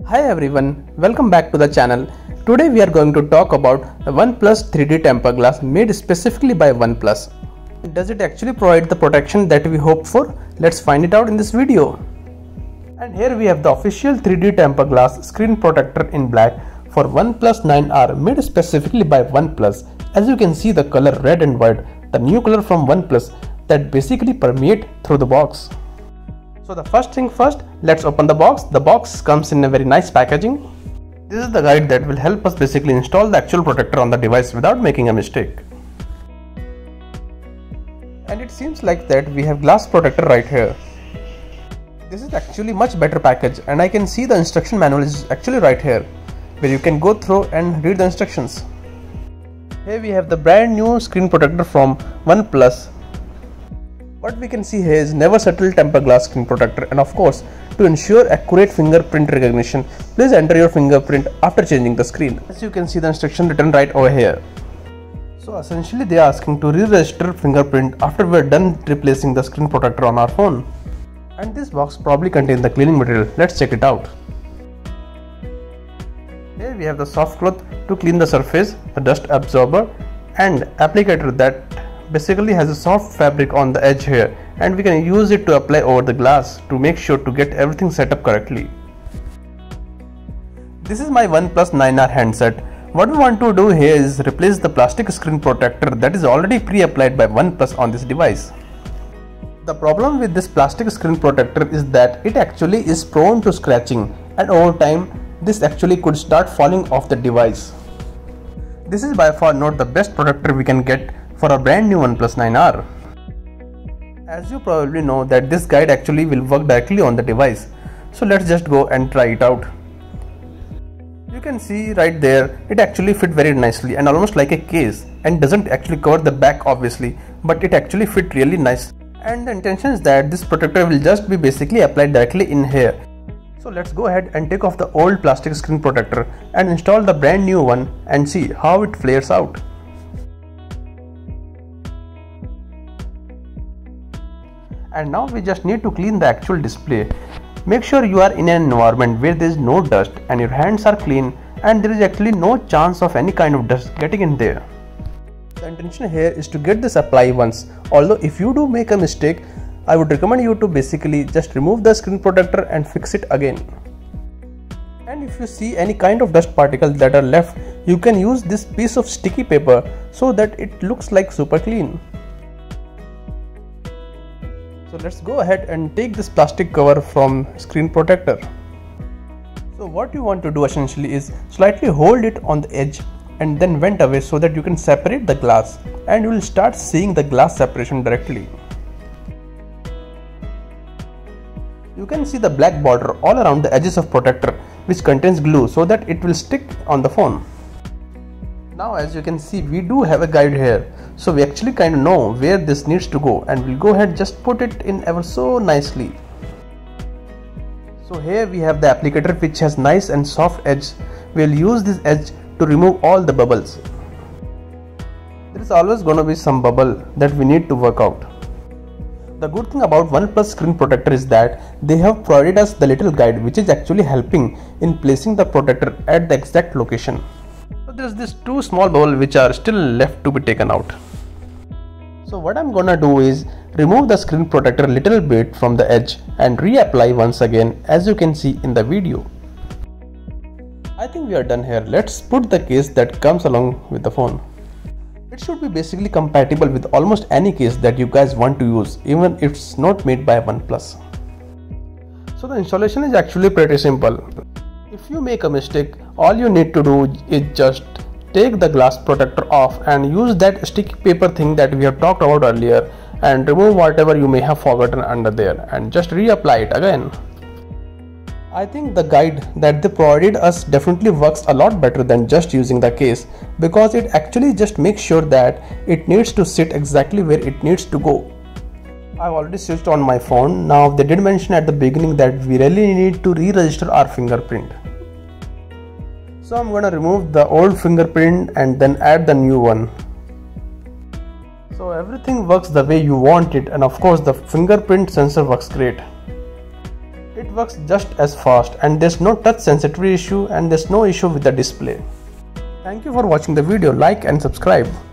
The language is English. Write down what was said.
Hi everyone, welcome back to the channel. Today we are going to talk about the OnePlus 3D tempered glass made specifically by OnePlus. Does it actually provide the protection that we hope for? Let's find it out in this video. And here we have the official 3D tempered glass screen protector in black for OnePlus 9R made specifically by OnePlus. As you can see, the color red and white, the new color from OnePlus that basically permeate through the box. So the first thing first, let's open the box. The box comes in a very nice packaging. This is the guide that will help us basically install the actual protector on the device without making a mistake. And it seems like that we have glass protector right here. This is actually much better package, and I can see the instruction manual is actually right here, where you can go through and read the instructions. Here we have the brand new screen protector from OnePlus. What we can see here is never settle tempered glass screen protector, and of course, to ensure accurate fingerprint recognition, please enter your fingerprint after changing the screen. As you can see the instruction written right over here. So essentially they are asking to re-register fingerprint after we are done replacing the screen protector on our phone. And this box probably contains the cleaning material. Let's check it out. Here we have the soft cloth to clean the surface, the dust absorber, and applicator that basically has a soft fabric on the edge here, and we can use it to apply over the glass to make sure to get everything set up correctly. This is my OnePlus 9R handset. What we want to do here is replace the plastic screen protector that is already pre-applied by OnePlus on this device. The problem with this plastic screen protector is that it actually is prone to scratching, and over time this actually could start falling off the device. This is by far not the best protector we can get for a brand new OnePlus 9R. As you probably know that this guide actually will work directly on the device. So let's just go and try it out. You can see right there, it actually fit very nicely and almost like a case, and doesn't actually cover the back obviously, but it actually fit really nice. And the intention is that this protector will just be basically applied directly in here. So let's go ahead and take off the old plastic screen protector and install the brand new one and see how it flares out. And now we just need to clean the actual display. Make sure you are in an environment where there is no dust and your hands are clean and there is actually no chance of any kind of dust getting in there. The intention here is to get this applied once, although if you do make a mistake, I would recommend you to basically just remove the screen protector and fix it again. And if you see any kind of dust particles that are left, you can use this piece of sticky paper so that it looks like super clean. So let's go ahead and take this plastic cover from screen protector. So what you want to do essentially is slightly hold it on the edge and then vent away so that you can separate the glass, and you will start seeing the glass separation directly. You can see the black border all around the edges of protector, which contains glue so that it will stick on the phone. Now as you can see, we do have a guide here, so we actually kind of know where this needs to go, and we'll go ahead just put it in ever so nicely. So here we have the applicator which has nice and soft edge. We'll use this edge to remove all the bubbles. There is always going to be some bubble that we need to work out. The good thing about OnePlus screen protector is that they have provided us the little guide which is actually helping in placing the protector at the exact location. So there's these two small bubbles which are still left to be taken out. So what I'm gonna do is remove the screen protector a little bit from the edge and reapply once again, as you can see in the video. I think we are done here. Let's put the case that comes along with the phone. It should be basically compatible with almost any case that you guys want to use, even if it's not made by OnePlus. So the installation is actually pretty simple. If you make a mistake, all you need to do is just take the glass protector off and use that sticky paper thing that we have talked about earlier and remove whatever you may have forgotten under there and just reapply it again. I think the guide that they provided us definitely works a lot better than just using the case, because it actually just makes sure that it needs to sit exactly where it needs to go. I've already switched on my phone. Now they did mention at the beginning that we really need to re-register our fingerprint. So I'm gonna remove the old fingerprint and then add the new one. So everything works the way you want it, and of course the fingerprint sensor works great. works just as fast and there's no touch sensitivity issue and there's no issue with the display. Thank you for watching the video. Like and subscribe.